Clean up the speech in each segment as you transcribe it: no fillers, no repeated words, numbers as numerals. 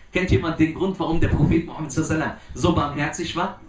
Kennt jemand den Grund, warum der Prophet Muhammad sallallahu so barmherzig war?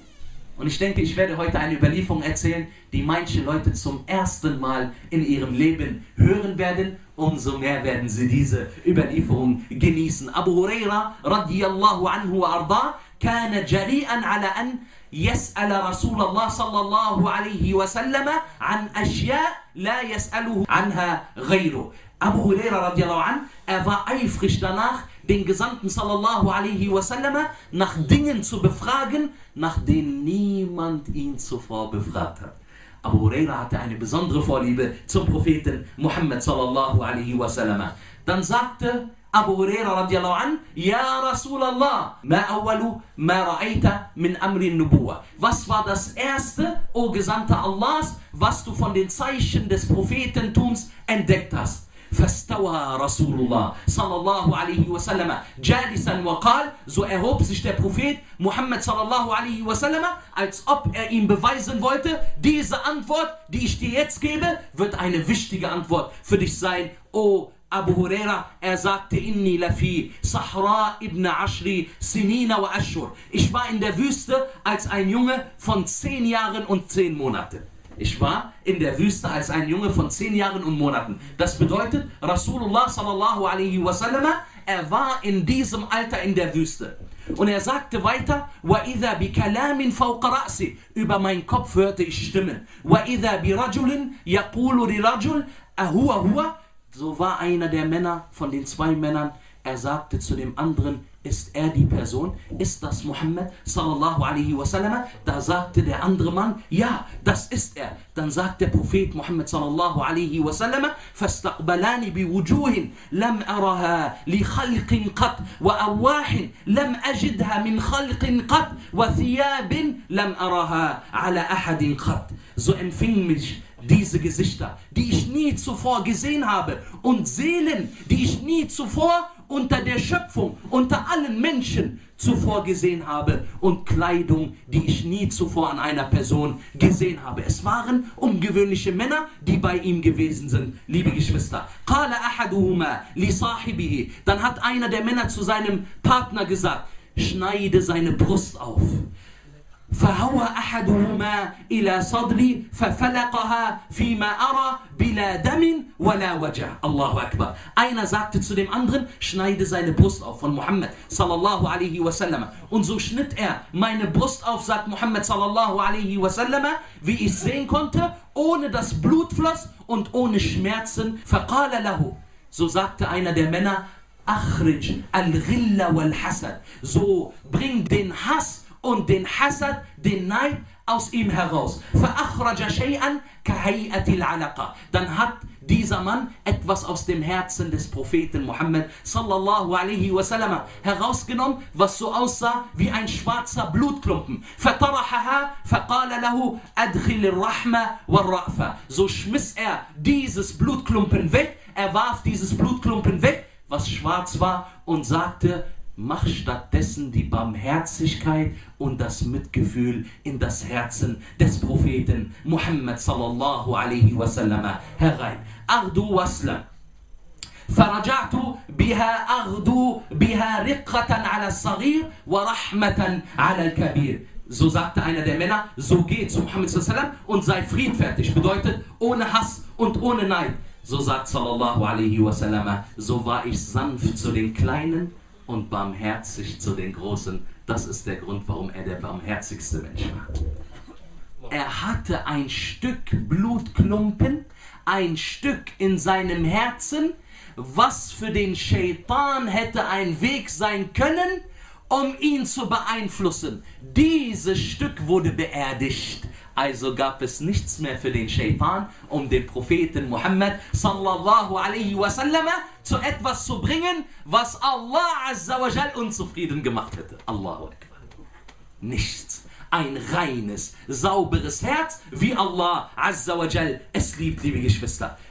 Und ich denke, ich werde heute eine Überlieferung erzählen, die manche Leute zum ersten Mal in ihrem Leben hören werden. Umso mehr werden sie diese Überlieferung genießen. Abu Huraira radiyallahu anhu wa arda كان جريئا على أن يسأل رسول الله صلى الله عليه وسلم عن أشياء لا يسأله عنها غيره. Abu Huraira radiallahu an, war eifrig danach, den Gesandten sallallahu alaihi wasallam nach Dingen zu befragen, nach denen niemand ihn zuvor befragt hat. Abu Huraira hatte eine besondere Vorliebe zum Propheten Muhammad sallallahu alaihi wasallam. Dann sagte Abu Huraira radiallahu an, Ja Rasulallah, ma awwalu ma ra'ayta min amri nubuwa. Was war das erste, o Gesandter Allahs, was du von den Zeichen des Prophetentums entdeckt hast? فاستوى رسول الله صلى الله عليه وسلم جالسا وقال, so erhob sich der Prophet Muhammad sallallahu alaihi wasallam, als ob er ihm beweisen wollte, diese Antwort, die ich dir jetzt gebe, wird eine wichtige Antwort für dich sein, o Abu Huraira. Er sagte, Inni lafi Sahra ibn Ashri Sinina wa Ashur. Ich war in der Wüste als ein Junge von 10 Jahren und 10 Monaten. Ich war in der Wüste als ein Junge von 10 Jahren und Monaten. Das bedeutet, Rasulullah sallallahu alaihi wasallam, er war in diesem Alter in der Wüste. Und er sagte weiter, وَإِذَا بِكَلَامٍ فَوْقَ رَأْسِ. Über meinen Kopf hörte ich Stimmen. وَإِذَا بِرَجُلٍ يَقُولُ لِرَجُلٍ أَهُوَ هُوَ. So war einer der Männer von den 2 Männern, er sagte zu dem anderen, ist er die Person? Ist das Muhammad sallallahu alaihi wasallam? Da sagte der andere Mann, ja, das ist er. Dann sagt der Prophet Muhammad sallallahu alaihi wasallam, فَاسْتَقْبَلَانِ بِوُجُوهٍ لَمْ أَرَهَا لِخَلْقٍ قَطْ وَأَرْوَاحٍ لَمْ أَجِدْهَا مِنْ خَلْقٍ قَطْ وَثِيَابٍ لَمْ أَرَهَا عَلَى أَحَدٍ قَطْ. So empfingen mich diese Gesichter, die ich nie zuvor gesehen habe, und Seelen, die ich nie zuvor unter der Schöpfung, unter allen Menschen zuvor gesehen habe, und Kleidung, die ich nie zuvor an einer Person gesehen habe. Es waren ungewöhnliche Männer, die bei ihm gewesen sind, liebe Geschwister. قَالَ أَحَدُهُمَا لِصَاحِبِهِ. Dann hat einer der Männer zu seinem Partner gesagt, schneide seine Brust auf. فهو أحدهما إلى صدري ففلقها فيما أرى بلا دم ولا وجع. Allahu Akbar. Einer sagte zu dem anderen, schneide seine Brust auf, von Muhammad sallallahu alaihi wasallam. Und so schnitt er meine Brust auf, sagt Muhammad sallallahu alaihi wasallam, wie ich sehen konnte, ohne dass Blut floss und ohne Schmerzen. فقال له. So sagte einer der Männer, أخرج الغل والحسد. So bring den Hass und den Hasad, den Neid aus ihm heraus. فَأَخْرَجَ شَيْئًا كَهَيْئَةِ الْعَلَقَةِ. Dann hat dieser Mann etwas aus dem Herzen des Propheten Muhammad sallallahu alaihi wasallam herausgenommen, was so aussah wie ein schwarzer Blutklumpen. فَطَرَحَهَا فَقَالَ لَهُ أَدْخِلِ الرَّحْمَةَ وَالرَّأْفَةَ. So schmiss er dieses Blutklumpen weg, er warf dieses Blutklumpen weg, was schwarz war, und sagte, mach stattdessen die Barmherzigkeit und das Mitgefühl in das Herzen des Propheten Muhammad sallallahu alaihi wasallam herein. Ardu waslam. فرجعت بها أغدو بها رقة على الصغير ورحمة على الكبير. So sagte einer der Männer, so geh zu Muhammad sallallahu alaihi wasallam und sei friedfertig. Bedeutet, ohne Hass und ohne Neid. So sagt sallallahu alaihi wasallam, so war ich sanft zu den Kleinen und barmherzig zu den Großen. Das ist der Grund, warum er der barmherzigste Mensch war. Er hatte ein Stück Blutklumpen, ein Stück in seinem Herzen, was für den Shaitan hätte ein Weg sein können, um ihn zu beeinflussen. Dieses Stück wurde beerdigt. Also gab es nichts mehr für den Shaitan, um den Propheten Muhammad sallallahu alaihi wasallam zu etwas zu bringen, was Allah azza wa jal unzufrieden gemacht hätte. Allahu Akbar. Nichts. Ein reines, sauberes Herz, wie Allah azza wa jal es liebt, liebe Geschwister.